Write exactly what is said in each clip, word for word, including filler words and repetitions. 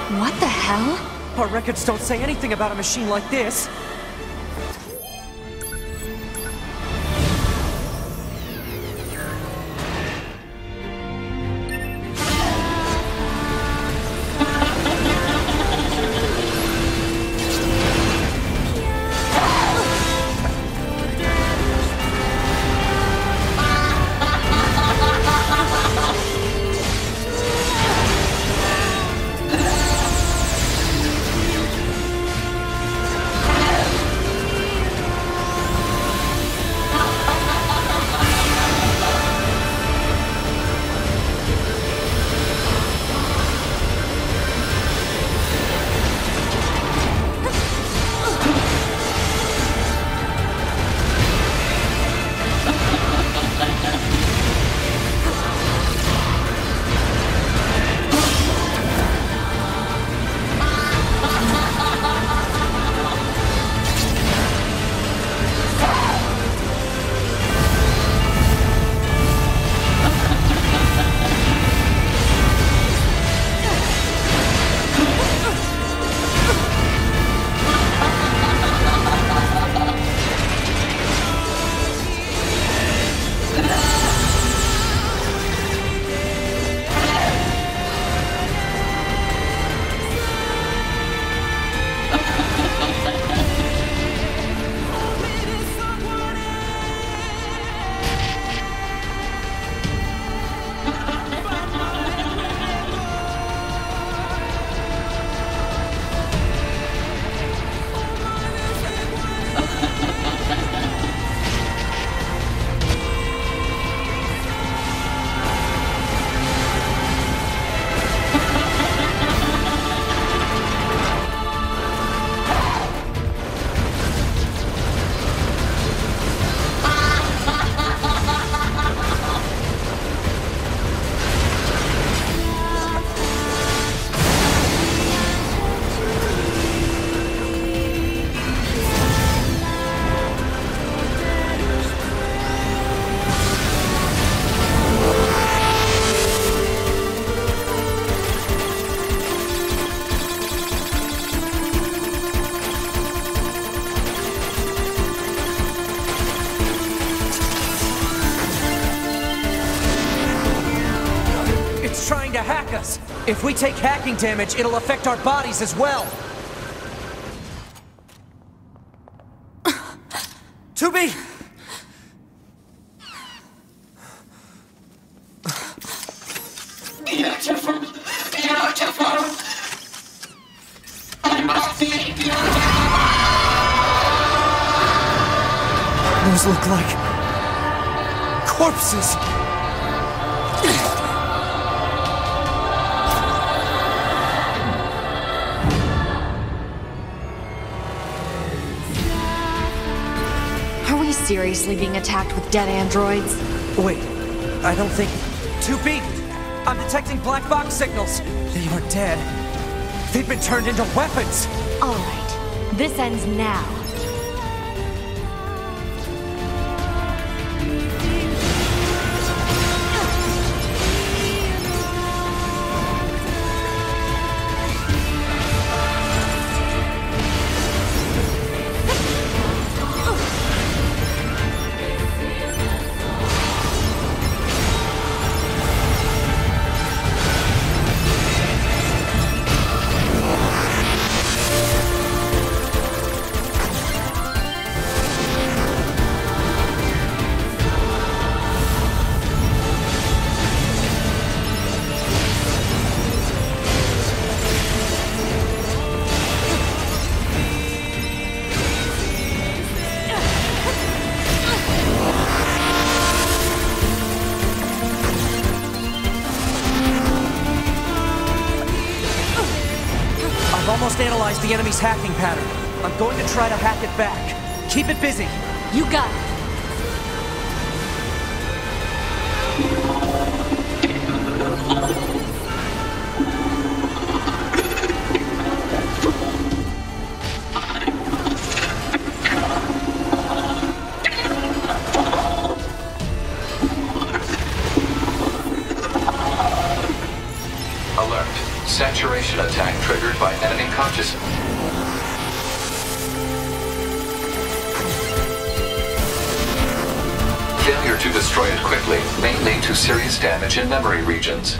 What the hell? Our records don't say anything about a machine like this. Trying to hack us. If we take hacking damage, it'll affect our bodies as well. two B! Beautiful, beautiful. I must be beautiful. Those look like corpses. Seriously being attacked with dead androids? Wait, I don't think... two B! I'm detecting black box signals! They aren't dead. They've been turned into weapons! Alright, this ends now. Almost analyzed the enemy's hacking pattern. I'm going to try to hack it back. Keep it busy. You got it. Saturation attack triggered by enemy consciousness. Failure to destroy it quickly may lead to serious damage in memory regions.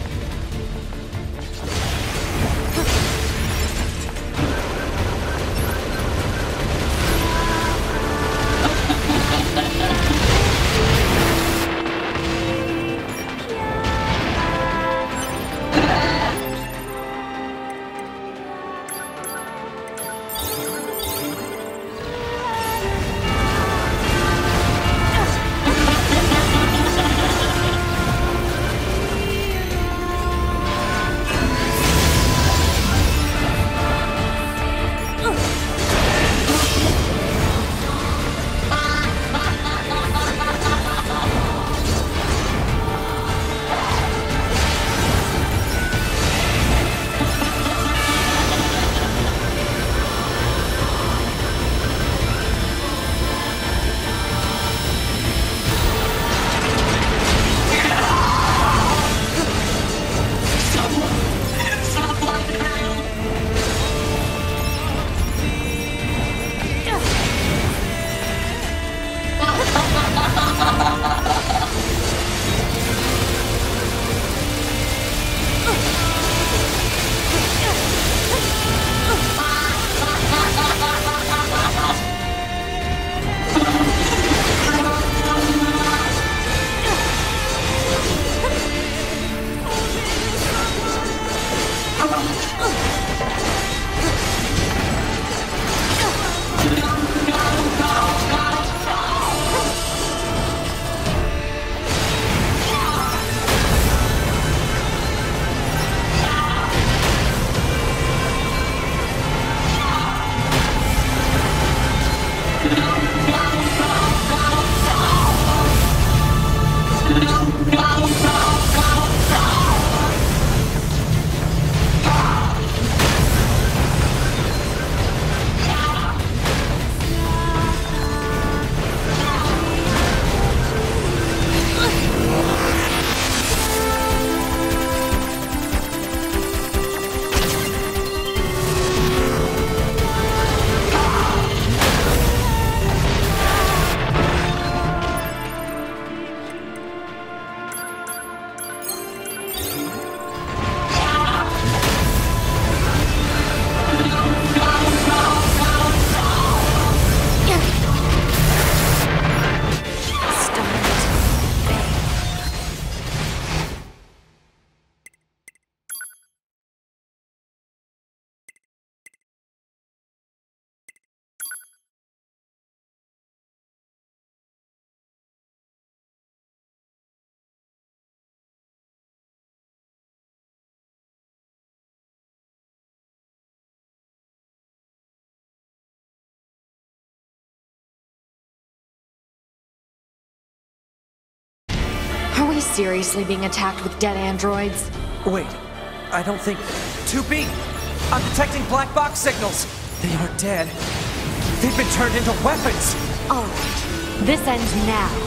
Are we seriously being attacked with dead androids? Wait, I don't think... two B! I'm detecting black box signals! They aren't dead. They've been turned into weapons! Alright, this ends now.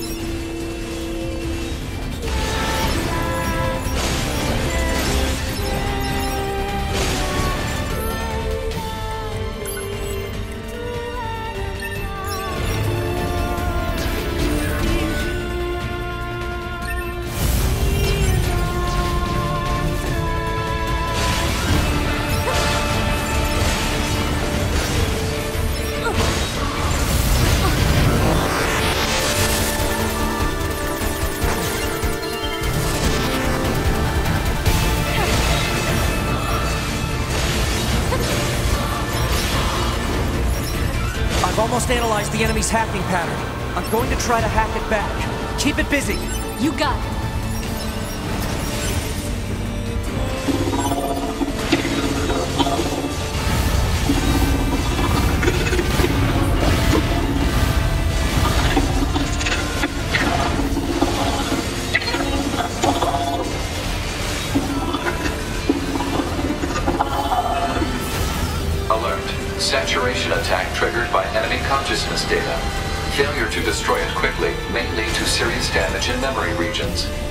I've almost analyzed the enemy's hacking pattern. I'm going to try to hack it back. Keep it busy. You got it. Saturation attack triggered by enemy consciousness data. Failure to destroy it quickly may lead to serious damage in memory regions.